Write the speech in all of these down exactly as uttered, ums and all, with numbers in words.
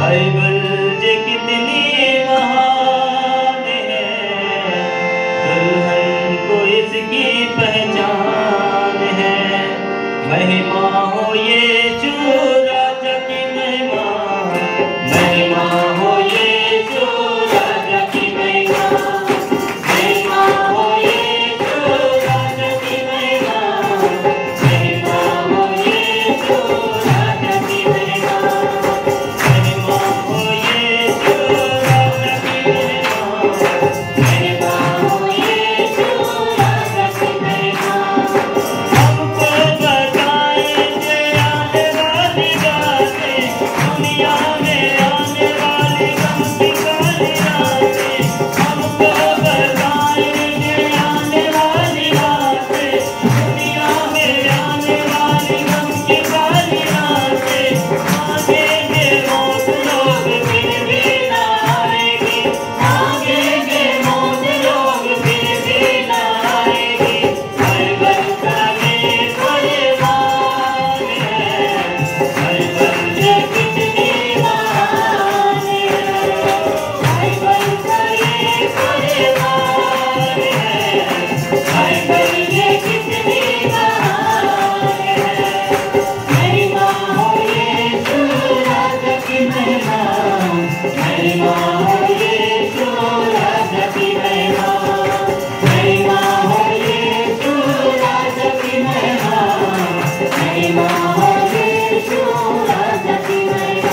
Bible जे कितनी महान है, दुल्हन को इसकी पहचान है। महिमा हो यीशु राजा की महिमा, महिमा हो यीशु राजा की महिमा, महिमा हो यीशु राजा की महिमा, महिमा हो यीशु राजा की महिमा, महिमा हो यीशु राजा की महिमा, महिमा हो यीशु राजा की महिमा। हमको बताएंगे आने वाली बातें, दुनिया में आने वाली गम की काली रातें। हमको बताएंगे आने वाली बातें, दुनिया में आने वाली गम की काली रातें। मांगेंगे मौत लोग फिर भी ना आएगी, मांगेंगे मौत लोग फिर भी ना आएगी। बाइबल का ये फरमान है, बाइबल ये कितनी महान है, बाइबल का ये फरमान है, बाइबल ये कितनी महान है। महिमा हो यीशु राजा की महिमा, महिमा हो यीशु राजा की महिमा, महिमा हो यीशु राजा की महिमा, महिमा हो यीशु राजा की महिमा।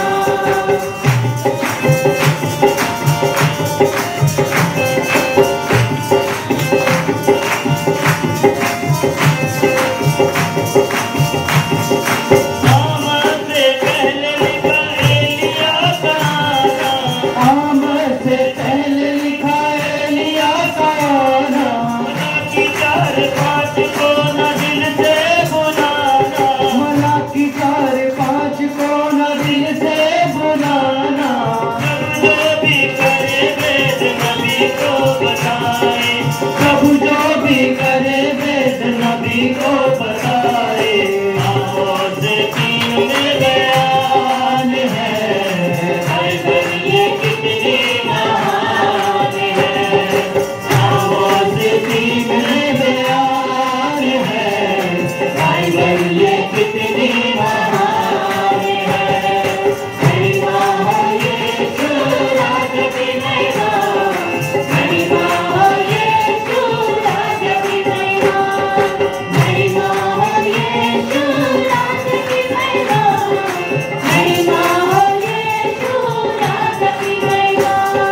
आमद से पहले लिखा एलिया का नाम, आमद से पहले लिखा एलिया का नाम, मलाकी चार पाँच को न दिल से बुलाना, मलाकी चार पाँच को न दिल से बुलाना। सब जो भी करे वेद नबी को बताए, प्रभु जो भी करे वेद नबी को बताए। आवाज़ तीन में बयान है, बाइबल ये कितनी महान है। आवाज़ तीन में बयान है, बाइबल ये कितनी महान है। महिमा हो यीशु राजा की महिमा, महिमा हो यीशु राजा की महिमा, महिमा हो यीशु राजा की महिमा, महिमा हो यीशु राजा की महिमा।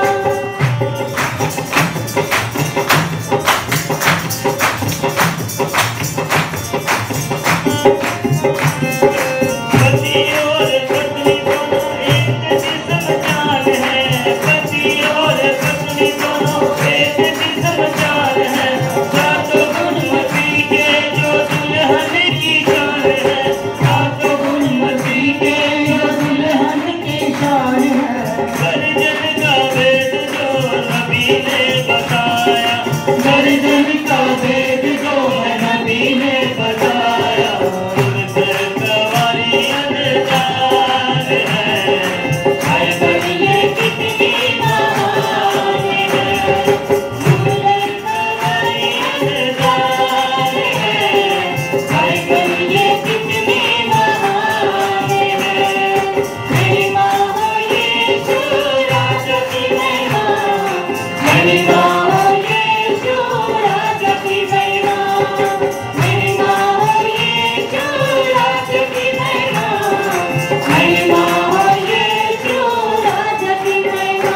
पति और पत्नी दोनों एक जिस्म जान है, पति और पत्नी दोनों एक जिस्म जान है। सातों गुण मसीह के जो दुल्हन की जान है, सातों गुण मसीह के जो दुल्हन की शान है। गर्जन का वेद जो नबी ने बताया, गर्जन का वेद जो है नबी ने बताया। उनसे सवारी अनजान है, बाइबल ये कितनी महान है। उनसे सवारी अनजान है, बाइबल ये कितनी महान है। महिमा हो यीशु राजा की महिमा, महिमा हो यीशु राजा की महिमा, महिमा हो यीशु राजा की महिमा, महिमा हो यीशु राजा की महिमा।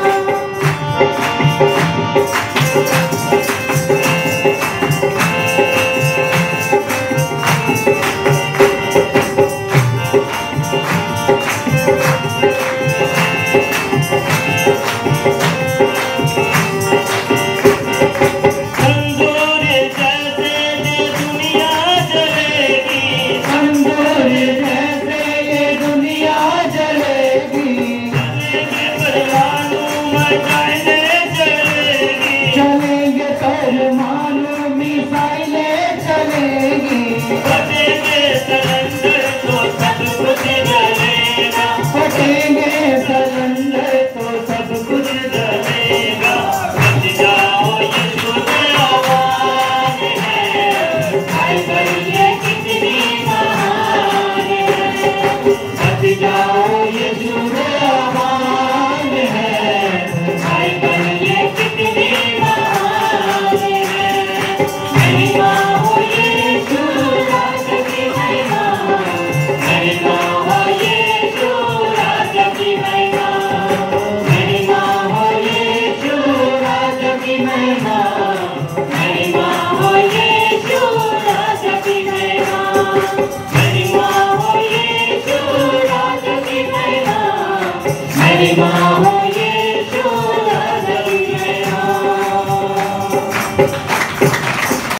तंदूर जैसे ये दुनिया जलेगी, तंदूर जैसे ये दुनिया जलेगी, चलेंगे परवानों मचाइले चलेगी, चलेंगे परमाणु मिसाइलें चलेगी, फटेंगे सिलेंडर तो सब कुछ जलेगा, फटेंगे यीशु महान है, माइकल ये कितनी महान है। महिमा हो यीशु राजा की महिमा, महिमा हो यीशु राजा की महिमा, महिमा हो यीशु राजा की महिमा, महिमा हो यीशु राजा की महिमा, महिमा हो यीशु राजा की महिमा, महिमा हो यीशु राजा की महिमा।